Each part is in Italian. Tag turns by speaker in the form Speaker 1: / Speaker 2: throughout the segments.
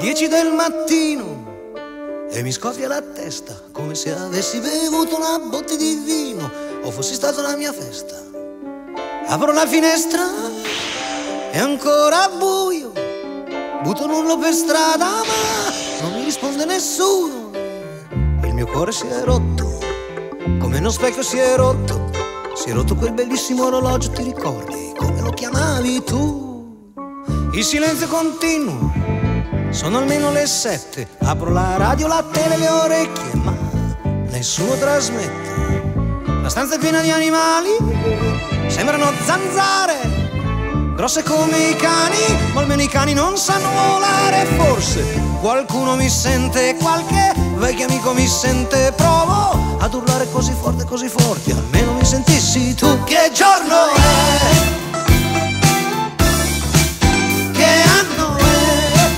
Speaker 1: 10 del mattino e mi scoppia la testa come se avessi bevuto una botte di vino o fossi stato alla mia festa. Apro la finestra, è ancora buio, butto un urlo per strada ma non mi risponde nessuno. Il mio cuore si è rotto, come uno specchio si è rotto quel bellissimo orologio, ti ricordi come lo chiamavi tu? Il silenzio continuo, sono almeno le 7, apro la radio, la tele, le orecchie, ma nessuno trasmette. La stanza è piena di animali, sembrano zanzare, grosse come i cani, ma almeno i cani non sanno volare. Forse qualcuno mi sente, qualche vecchio amico mi sente, provo ad urlare così forte, almeno mi sentissi tu. Che giorno è? Che anno è?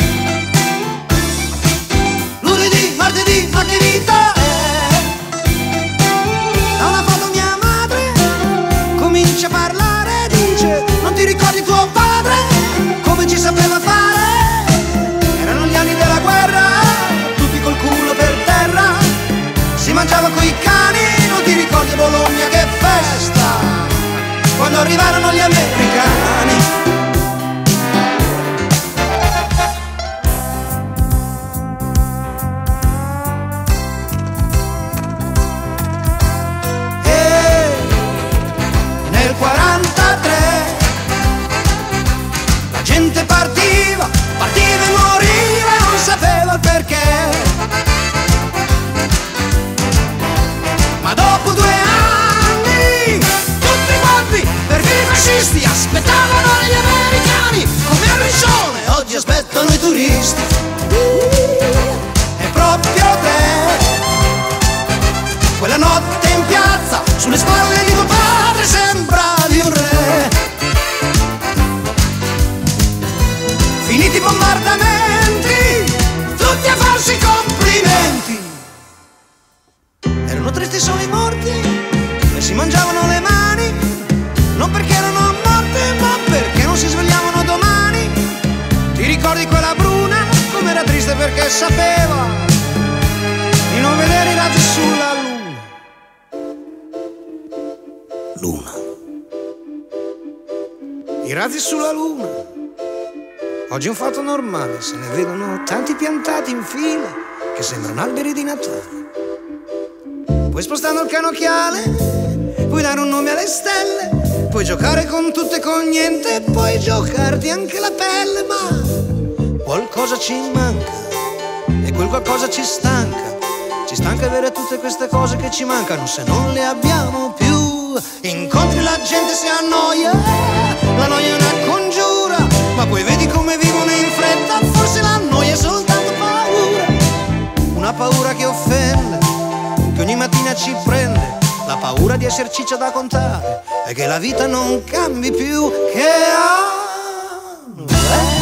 Speaker 1: Lunedì, martedì, ma che vita è? Da una foto mia madre comincia a parlare, dice: non ti ricordi tuo padre? Come ci sapeva fare? Erano gli anni della guerra, tutti col culo per terra, si mangiava coi cani, non ti ricordi Bologna che festa, quando arrivarono gli americani. E nel 43 la gente partiva e moriva, non sapeva il perché. Ma dopo 2 anni tutti quanti, perfino i fascisti, aspettavano gli americani come a Riccione, oggi aspettano i turisti. E proprio te, quella notte in piazza, sulle spalle di tuo padre sembravi un re. Finiti i bombardamenti, tutti a farsi complimenti. Erano tristi solo i morti e si mangiavano le mani, non perché erano morte ma perché non si svegliavano domani. Ti ricordi quella bruna com'era triste perché sapeva di non vedere i razzi sulla luna. Luna, i razzi sulla luna, oggi è un fatto normale, se ne vedono tanti piantati in fila che sembrano alberi di Natale. Puoi spostare il canocchiale, puoi dare un nome alle stelle, puoi giocare con tutto e con niente, puoi giocarti anche la pelle, ma qualcosa ci manca e quel qualcosa ci stanca. Ci stanca avere tutte queste cose che ci mancano se non le abbiamo più. Incontri la gente, si annoia, la noia è una congiura, ma poi vedi come vivono in fretta, forse la noia è soltanto paura. Una paura che offende, che ogni mattina ci prende, la paura di essere ciccia da contare e che la vita non cambi più. Che anno è?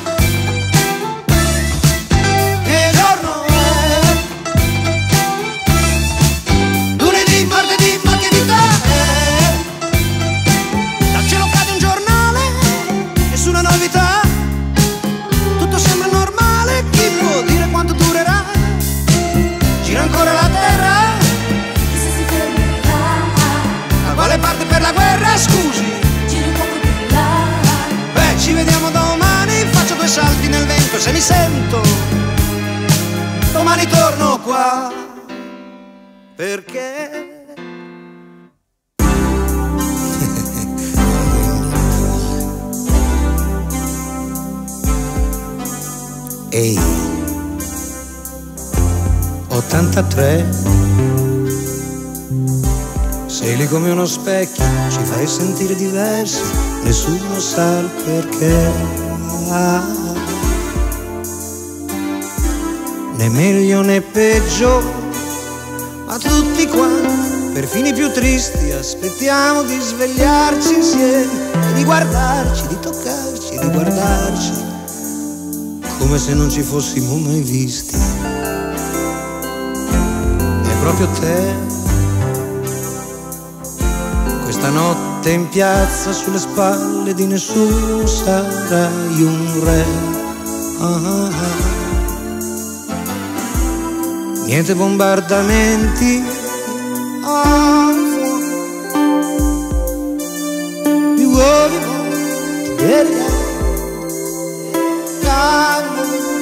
Speaker 1: Che giorno è? Lunedì, martedì, ma che vita è? Dal cielo cade un giornale, nessuna novità, tutto sembra normale, chi può dire quanto durerà? Gira ancora la terra, da quale parte per la guerra, scusi?
Speaker 2: Giri un poco più là.
Speaker 1: Beh, ci vediamo domani, faccio 2 salti nel vento, se mi sento domani torno qua, perché ehi, 83, sei lì come uno specchio, ci fai sentire diversi, nessuno sa il perché. Né meglio né peggio, ma tutti quanti, perfino i più tristi, aspettiamo di svegliarci insieme e di guardarci, di toccarci, di guardarci, come se non ci fossimo mai visti. E proprio te, questa notte in piazza sulle spalle di nessuno sarai un re. Niente bombardamenti, you worry about it, calmo.